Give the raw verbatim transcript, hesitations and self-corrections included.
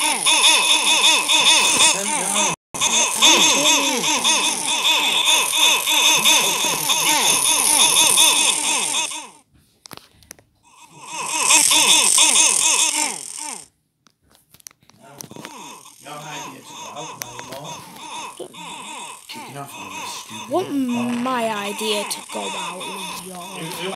What my idea to go out with y'all?